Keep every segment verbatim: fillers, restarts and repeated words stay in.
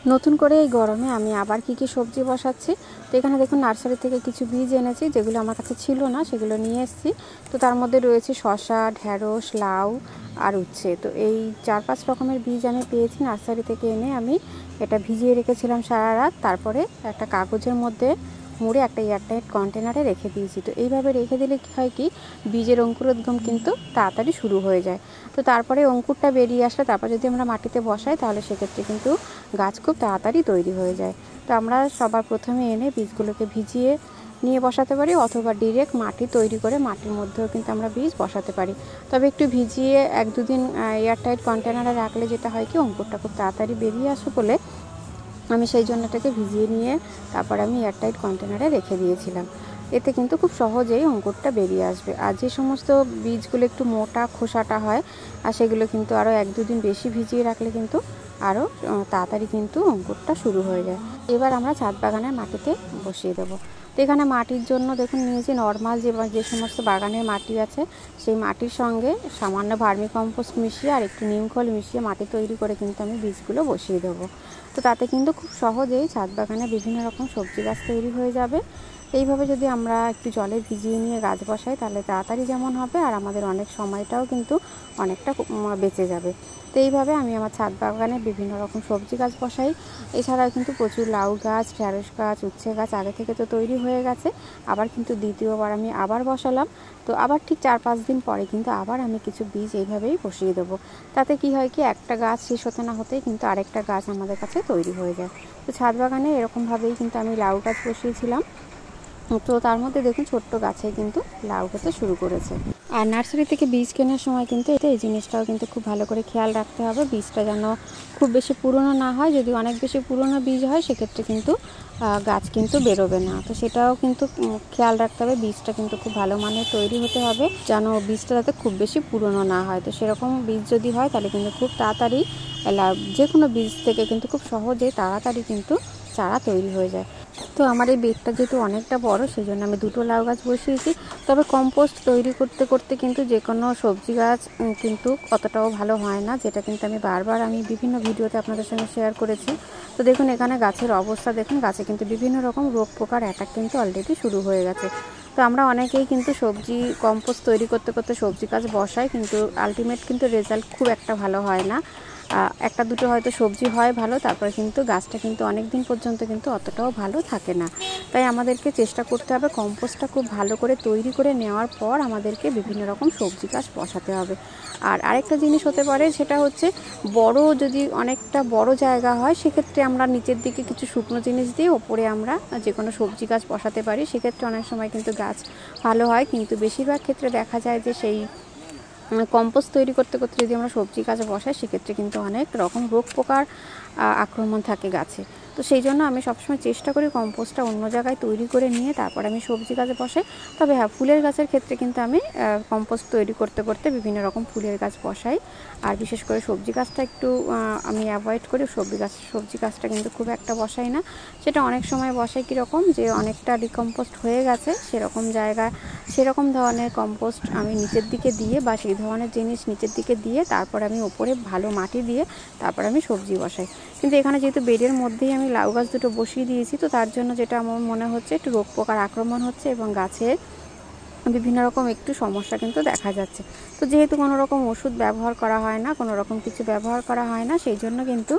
নতুন করে এই গরমে আমি আবার কি কি সবজি বসাচ্ছি। তো এখানে দেখুন নার্সারি থেকে কিছু বীজ এনেছি, যেগুলো আমার কাছে ছিল না, সেগুলো নিয়ে এসেছি। তো তার মধ্যে রয়েছে শসা, ঢ্যাঁড়স, লাউ আর উচ্ছে। তো এই চার পাঁচ রকমের বীজ আমি পেয়েছি নার্সারি থেকে এনে। আমি এটা ভিজিয়ে রেখেছিলাম সারা রাত, তারপরে একটা কাগজের মধ্যে মুড়ে একটা এয়ারটাইট কন্টেনারে রেখে দিয়েছি। তো এইভাবে রেখে দিলে কী হয় কি, বীজের অঙ্কুরোদ্গম কিন্তু তাড়াতাড়ি শুরু হয়ে যায়। তো তারপরে অঙ্কুরটা বেরিয়ে আসলে তারপর যদি আমরা মাটিতে বসাই, তাহলে সেক্ষেত্রে কিন্তু গাছ খুব তাড়াতাড়ি তৈরি হয়ে যায়। তো আমরা সবার প্রথমে এনে বীজগুলোকে ভিজিয়ে নিয়ে বসাতে পারি, অথবা ডিরেক্ট মাটি তৈরি করে মাটির মধ্যেও কিন্তু আমরা বীজ বসাতে পারি। তবে একটু ভিজিয়ে এক দুদিন এয়ারটাইট কন্টেনারে রাখলে যেটা হয় কি, অঙ্কুরটা খুব তাড়াতাড়ি বেরিয়ে আসে বলে আমি সেই জন্য এটাকে ভিজিয়ে নিয়ে তারপর আমি এয়ারটাইট কন্টেনারে রেখে দিয়েছিলাম। এতে কিন্তু খুব সহজেই অঙ্কুরটা বেরিয়ে আসবে। আর যে সমস্ত বীজগুলো একটু মোটা খোসাটা হয়, আর সেগুলো কিন্তু আরও এক দুদিন বেশি ভিজিয়ে রাখলে কিন্তু আরও তাড়াতাড়ি কিন্তু অঙ্কুরটা শুরু হয়ে যায়। এবার আমরা ছাদ বাগানের মাটিতে বসিয়ে দেবো। তো এখানে মাটির জন্য দেখুন নিয়েছি নর্মাল যে যে সমস্ত বাগানের মাটি আছে, সেই মাটির সঙ্গে সামান্য ভার্মি কম্পোস্ট মিশিয়ে আর একটু নিম খোল মিশিয়ে মাটি তৈরি করে কিন্তু আমি বীজগুলো বসিয়ে দেবো। তো তাতে কিন্তু খুব সহজেই ছাদ বাগানে বিভিন্ন রকম সবজি গাছ তৈরি হয়ে যাবে। এইভাবে যদি আমরা একটু জলে ভিজিয়ে নিয়ে গাছ বসাই, তাহলে তাড়াতাড়ি যেমন হবে আর আমাদের অনেক সময়টাও কিন্তু অনেকটা বেঁচে যাবে। তো এইভাবে আমি আমার ছাদ বাগানে বিভিন্ন রকম সবজি গাছ বসাই। এছাড়াও কিন্তু প্রচুর লাউ গাছ, ঢ্যাঁড়স গাছ, উচ্ছে গাছ আগে থেকে তো তৈরি হয়ে গেছে। আবার কিন্তু দ্বিতীয়বার আমি আবার বসালাম। তো আবার ঠিক চার পাঁচ দিন পরে কিন্তু আবার আমি কিছু বীজ এইভাবেই বসিয়ে দেবো। তাতে কি হয় কি, একটা গাছ শেষ হতে না হতেই কিন্তু আরেকটা গাছ আমাদের কাছে তৈরি হয়ে যায়। তো ছাদ বাগানে এরকমভাবেই কিন্তু আমি লাউ গাছ বসিয়েছিলাম। তো তার মধ্যে দেখুন ছোট্ট গাছে কিন্তু লাউ হতে শুরু করেছে। আর নার্সারি থেকে বীজ কেনার সময় কিন্তু এটা এই জিনিসটাও কিন্তু খুব ভালো করে খেয়াল রাখতে হবে, বীজটা যেন খুব বেশি পুরনো না হয়। যদি অনেক বেশি পুরনো বীজ হয়, সেক্ষেত্রে কিন্তু গাছ কিন্তু বেরোবে না। তো সেটাও কিন্তু খেয়াল রাখতে হবে, বীজটা কিন্তু খুব ভালো মানের তৈরি হতে হবে, যেন বীজটা যাতে খুব বেশি পুরনো না হয়। তো সেরকম বীজ যদি হয়, তাহলে কিন্তু খুব তাড়াতাড়ি যে কোনো বীজ থেকে কিন্তু খুব সহজে তাড়াতাড়ি কিন্তু চারা তৈরি হয়ে যায়। তো আমার এই বেডটা যেহেতু অনেকটা বড়, সেই জন্য আমি দুটো লাউ গাছ বসিয়েছি। তবে কম্পোস্ট তৈরি করতে করতে কিন্তু যে কোনো সবজি গাছ কিন্তু অতটাও ভালো হয় না, যেটা কিন্তু আমি বারবার আমি বিভিন্ন ভিডিওতে আপনাদের সঙ্গে শেয়ার করেছি। তো দেখুন এখানে গাছের অবস্থা দেখুন, গাছে কিন্তু বিভিন্ন রকম রোগ পোকার অ্যাটাক কিন্তু অলরেডি শুরু হয়ে গেছে। তো আমরা অনেকেই কিন্তু সবজি কম্পোস্ট তৈরি করতে করতে সবজি গাছ বসাই, কিন্তু আলটিমেট কিন্তু রেজাল্ট খুব একটা ভালো হয় না। একটা দুটো হয়তো সবজি হয় ভালো, তারপরে কিন্তু গাছটা কিন্তু অনেক দিন পর্যন্ত কিন্তু অতটাও ভালো থাকে না। তাই আমাদেরকে চেষ্টা করতে হবে কম্পোস্টটা খুব ভালো করে তৈরি করে নেওয়ার পর আমাদেরকে বিভিন্ন রকম সবজি গাছ বসাতে হবে। আর আরেকটা জিনিস হতে পারে, সেটা হচ্ছে বড় যদি অনেকটা বড় জায়গা হয়, সেক্ষেত্রে আমরা নিচের দিকে কিছু শুকনো জিনিস দিয়ে ওপরে আমরা যে কোনো সবজি গাছ বসাতে পারি। সেক্ষেত্রে অনেক সময় কিন্তু গাছ ভালো হয়, কিন্তু বেশিরভাগ ক্ষেত্রে দেখা যায় যে সেই কম্পোস্ট তৈরি করতে করতে যদি আমরা সবজি গাছ বসাই, সেক্ষেত্রে কিন্তু অনেক রকম রোগ পোকার আক্রমণ থাকে গাছে। তো সেই জন্য আমি সবসময় চেষ্টা করি কম্পোস্টটা অন্য জায়গায় তৈরি করে নিয়ে তারপর আমি সবজি গাছ বসাই। তবে হ্যাঁ, ফুলের গাছের ক্ষেত্রে কিন্তু আমি কম্পোস্ট তৈরি করতে করতে বিভিন্ন রকম ফুলের গাছ বসাই। আর বিশেষ করে সবজি গাছটা একটু আমি অ্যাভয়েড করি, সবজি গাছ সবজি গাছটা কিন্তু খুব একটা বসাই না। সেটা অনেক সময় বসাই কীরকম, যে অনেকটা ডিকম্পোস্ট হয়ে গেছে সেরকম জায়গা, সেরকম ধরনের কম্পোস্ট আমি নিচের দিকে দিয়ে বা সেই ধরনের জিনিস নিচের দিকে দিয়ে তারপর আমি ওপরে ভালো মাটি দিয়ে তারপর আমি সবজি বসাই। কিন্তু এখানে যেহেতু বেডের মধ্যেই আমি লাউ গাছ দুটো বসিয়ে দিয়েছি, তো তার জন্য যেটা আমার মনে হচ্ছে একটু রোগ পোকার আক্রমণ হচ্ছে এবং গাছের বিভিন্ন রকম একটু সমস্যা কিন্তু দেখা যাচ্ছে। তো যেহেতু কোনো রকম ওষুধ ব্যবহার করা হয় না, কোনো রকম কিছু ব্যবহার করা হয় না, সেই জন্য কিন্তু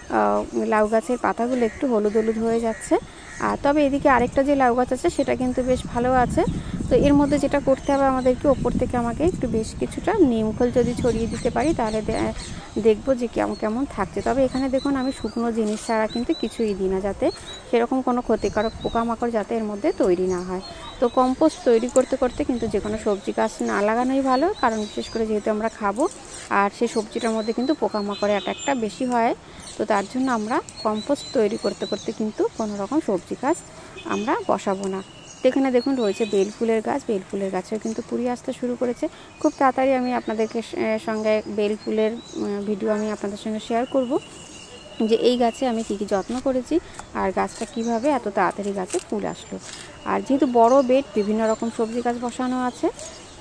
লাউ গাছের পাতাগুলো একটু হলুদ হলুদ হয়ে যাচ্ছে। আর তবে এদিকে আরেকটা যে লাউ গাছ আছে, সেটা কিন্তু বেশ ভালো আছে। তো এর মধ্যে যেটা করতে হবে আমাদেরকে, ওপর থেকে আমাকে একটু বেশ কিছুটা নিম খোল যদি ছড়িয়ে দিতে পারি, তাহলে দেখবো যে কেমন কেমন থাকছে। তবে এখানে দেখুন আমি শুকনো জিনিস ছাড়া কিন্তু কিছুই দিই না, যাতে সেরকম কোনো ক্ষতিকারক পোকামাকড় যাতে এর মধ্যে তৈরি না হয়। তো কম্পোস্ট তৈরি করতে করতে কিন্তু যে কোনো সবজি গাছ না লাগানোই ভালো, কারণ বিশেষ করে যেহেতু আমরা খাবো আর সেই সবজিটার মধ্যে কিন্তু পোকামাকড়ের অ্যাটাকটা বেশি হয়। তো তার জন্য আমরা কম্পোস্ট তৈরি করতে করতে কিন্তু কোনো রকম সবজি গাছ আমরা বসাবো না। এখানে দেখুন রয়েছে বেল ফুলের গাছ, বেল ফুলের গাছেও কিন্তু কুড়ি আসতে শুরু করেছে। খুব তাড়াতাড়ি আমি আপনাদেরকে সঙ্গে বেল ফুলের ভিডিও আমি আপনাদের সঙ্গে শেয়ার করব, যে এই গাছে আমি কী কী যত্ন করেছি আর গাছটা কিভাবে এত তাড়াতাড়ি গাছে ফুল আসলো। আর যেহেতু বড় বেড, বিভিন্ন রকম সবজি গাছ বসানো আছে,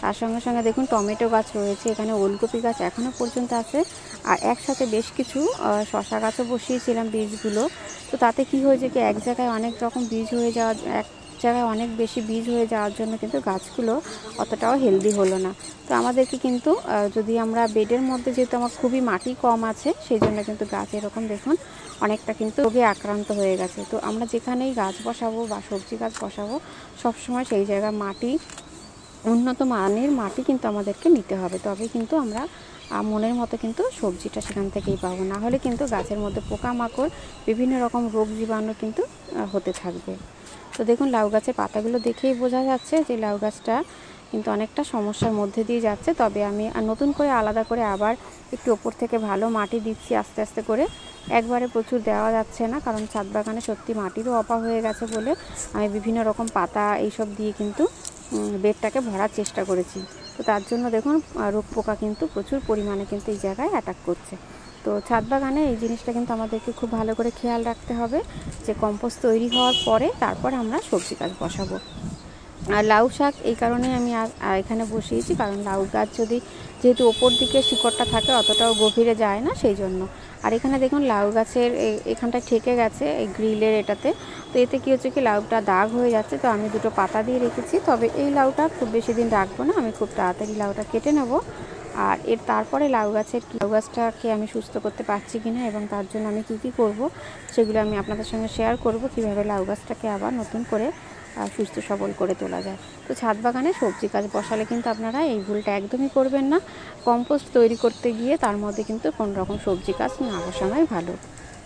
তার সঙ্গে সঙ্গে দেখুন টমেটো গাছ রয়েছে, এখানে ওলকপি গাছ এখনও পর্যন্ত আছে। আর একসাথে বেশ কিছু শশা গাছও বসিয়েছিলাম বীজগুলো। তো তাতে কি হয়েছে কি এক জায়গায় অনেক রকম বীজ হয়ে যাওয়া, এক জায়গায় অনেক বেশি বীজ হয়ে যাওয়ার জন্য কিন্তু গাছগুলো অতটাও হেলদি হলো না। তো আমাদেরকে কিন্তু যদি আমরা বেডের মধ্যে, যেহেতু আমার খুবই মাটি কম আছে, সেই জন্য কিন্তু গাছ এরকম দেখুন অনেকটা কিন্তু রোগে আক্রান্ত হয়ে গেছে। তো আমরা যেখানেই গাছ বসাবো বা সবজি গাছ বসাবো সবসময় সেই জায়গায় মাটি, উন্নত মানের মাটি কিন্তু আমাদেরকে নিতে হবে, তবে কিন্তু আমরা মনের মতো কিন্তু সবজিটা সেখান থেকেই পাবো। না হলে কিন্তু গাছের মধ্যে পোকামাকড়, বিভিন্ন রকম রোগ জীবাণু কিন্তু হতে থাকবে। তো দেখুন লাউ গাছের পাতাগুলো দেখেই বোঝা যাচ্ছে যে লাউ গাছটা কিন্তু অনেকটা সমস্যার মধ্যে দিয়ে যাচ্ছে। তবে আমি নতুন করে আলাদা করে আবার একটু ওপর থেকে ভালো মাটি দিচ্ছি আস্তে আস্তে করে, একবারে প্রচুর দেওয়া যাচ্ছে না, কারণ ছাদ বাগানে সত্যি মাটিরও অভাব হয়ে গেছে বলে আমি বিভিন্ন রকম পাতা এইসব দিয়ে কিন্তু বেডটাকে ভরার চেষ্টা করেছি। তো তার জন্য দেখুন রোগ পোকা কিন্তু প্রচুর পরিমাণে কিন্তু এই জায়গায় অ্যাটাক করছে। তো ছাদ বাগানে এই জিনিসটা কিন্তু আমাদেরকে খুব ভালো করে খেয়াল রাখতে হবে যে কম্পোস্ট তৈরি হওয়ার পরে তারপর আমরা সবজি গাছ বসাবো। আর লাউ শাক এই কারণে আমি এখানে বসিয়েছি, কারণ লাউ গাছ যদি, যেহেতু ওপর দিকে শিকড়টা থাকে অতটাও গভীরে যায় না, সেই জন্য। আর এখানে দেখুন লাউ গাছের এখানটা ঠেকে গেছে এই গ্রিলের এটাতে, তো এতে কী হচ্ছে কি লাউটা দাগ হয়ে যাচ্ছে। তো আমি দুটো পাতা দিয়ে রেখেছি, তবে এই লাউটা খুব বেশি দিন রাখবো না, আমি খুব তাড়াতাড়ি লাউটা কেটে নেব। আর এর তারপরে লাউ গাছের লাউ গাছটাকে আমি সুস্থ করতে পারছি কিনা এবং তার জন্য আমি কী কী করব সেগুলো আমি আপনাদের সঙ্গে শেয়ার করব, কীভাবে লাউ গাছটাকে আবার নতুন করে সুস্থ সবল করে তোলা যায়। তো ছাদ বাগানে সবজি গাছ বসালে কিন্তু আপনারা এই ভুলটা একদমই করবেন না, কম্পোস্ট তৈরি করতে গিয়ে তার মধ্যে কিন্তু কোনো রকম সবজি গাছ না বসানোই ভালো।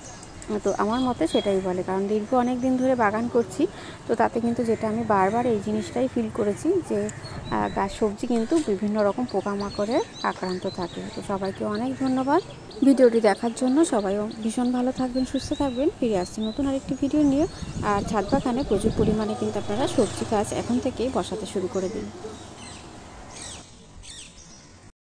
তো আমার মতে সেটাই বলে, কারণ দীর্ঘ অনেক দিন ধরে বাগান করছি, তো তাতে কিন্তু যেটা আমি বারবার এই জিনিসটাই ফিল করেছি যে গাছ সবজি কিন্তু বিভিন্ন রকম পোকামাকড়ে আক্রান্ত থাকে। তো সবাইকে অনেক ধন্যবাদ ভিডিওটি দেখার জন্য। সবাই ভীষণ ভালো থাকবেন, সুস্থ থাকবেন। ফিরে আসছি নতুন আরেকটি ভিডিও নিয়ে। আর ছাদ বাগানে প্রচুর পরিমাণে কিন্তু আপনারা সবজি গাছ এখন থেকেই বসাতে শুরু করে দিন।